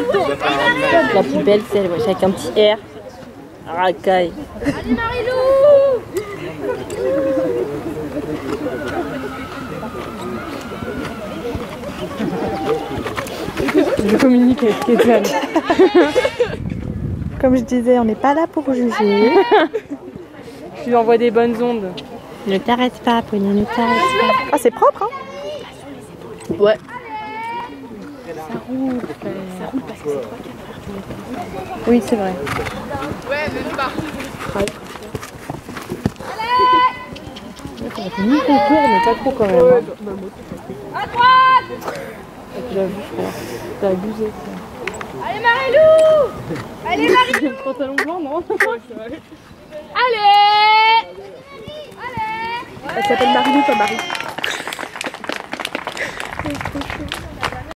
La plus belle, c'est elle, ouais, avec un petit R. Racaille. Allez Marilou! Je communique avec Kézanne. Comme je disais, on n'est pas là pour juger. Je lui envoie des bonnes ondes. Ne t'arrête pas, Pauline, ne t'arrête pas. Ah, c'est propre, hein? Ouais. Ça roule parce que c'est toi qui as faire tout. Oui, c'est vrai. Ouais, même pas. Ni contour, mais pas trop quand même. Hein. À droite! J'avoue, je crois. T'as abusé. Allez Marilou! Allez Marilou! Le pantalon blanc, non? Allez! Allez! Elle s'appelle Marilou, pas Marie.